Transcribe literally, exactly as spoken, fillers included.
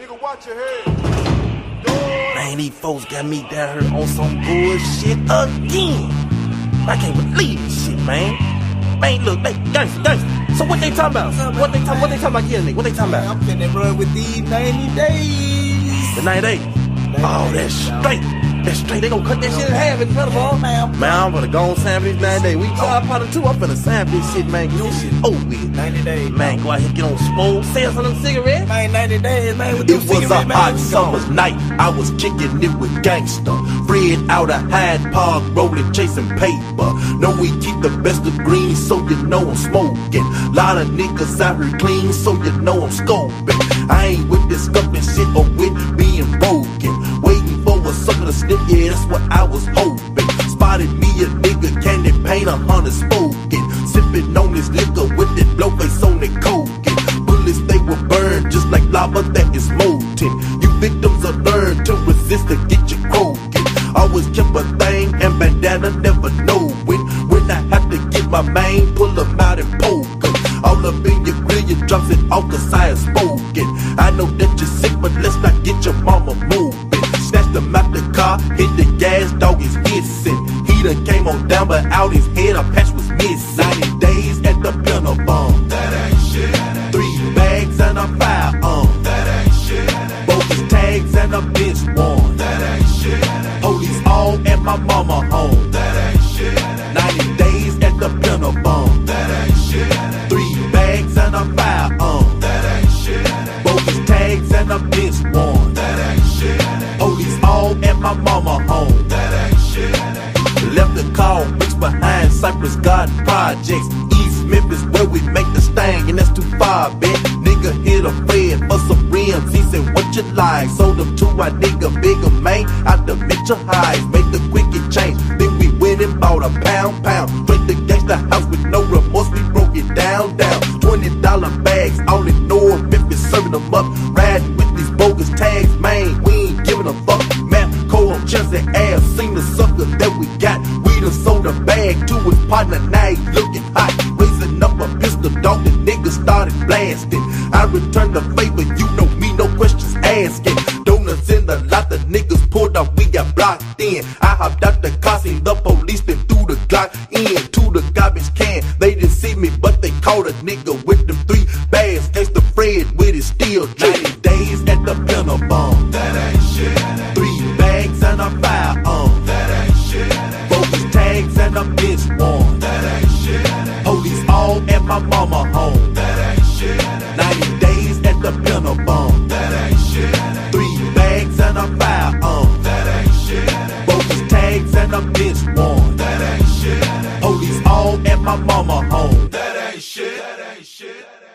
Nigga, watch your head. Man, these folks got me down here on some bullshit again. I can't believe this shit, man. Man, look, they gangsta, gangsta. So what they talking about? What they talking? What they talking about? Yeah, nigga. What they talking about? I'm finna run with these ninety days. The ninety days. Oh, that's straight. That's straight. They gon' cut that shit in half in front of all. Man, I'm gonna go on sample this ninety days. We top part of two. I'm finna sample this shit, man. Get this shit over with. ninety days. Man, go out here, get on swole, sell some of them cigarettes. Man, ninety days, man. With It was a hot summer's night. I was kicking it with gangsta. Fred out of Hyde Park, rolling, chasing paper. Know we keep the best of green, so you know I'm smoking. Lot of niggas out here clean, so you know I'm scoping. I ain't with this scuffing shit or with being broken. Waiting for a sucker to slip, yeah, that's what I was hoping. Spotted me a nigga, candy paint, a hundred spoken. Sipping on this liquor with that blow face on it coking. Bullets, they will burn just like lava that is molten. You victims are learned to resist to get you croaking. Always kept a thing and bandana, never know when. When I have to get my main, pull them out and poke them. All up in your grill, you drops it off cause I have spoken. I know that you're sick, but let's not get your mama moving. Snatched him out the car, hit the gas, dog is hissing. He done came on down, but out his head a patch was missing. ninety days at the pinner bomb. That ain't shit. Three bags and a firearm. That ain't shit. Bogus tags and a bench warrant. That ain't shit. Police all at my mama home. That ain't shit. ninety days at the pinner bomb. That ain't shit. Three bags and a firearm. That ain't shit. Bogus tags and a bench warrant. That ain't shit. Police all at my mama home. That ain't shit. Left the car bricks behind Cypress Garden Projects. East Memphis where we make the stain, and that's too far, bitch. Nigga hit a Fred for some rims. He said, what you like? Sold them to a nigga bigger, man. Out the Mitchell Highs, made the quicket change. Then we went and bought a pound, pound. Straight to gangsta house with no remorse. We broke it down, down. twenty dollar bags, all in North Memphis, serving them up. Riding with these bogus tags, man. We ain't giving a fuck. Map, Cole on Chelsea Ave, seen the sucker that we got. We done sold a bag to his partner, now he looking hot. Raising up a pistol, dog, the nigga started blasting. I returned the favor, you know me, no questions asking. Donuts in the lot, the niggas pulled up, we got blocked in. I hopped out the car, seen the police, then threw the Glock in to the garbage can. They didn't see me, but they caught a nigga with them three bags. Gangsta Fred with his steel ninety days at the pinner bomb. That ain't shit. Three bags and a firearm. That ain't shit. Bogus tags and a bench warrant. That ain't shit. Police all at my mama home. That ain't shit. ninety days at the pinner bomb. That ain't shit. Three bags and a firearm. That ain't shit. Bogus tags and a bench warrant. That ain't shit. Police all at my mama home. That ain't shit. That ain't shit.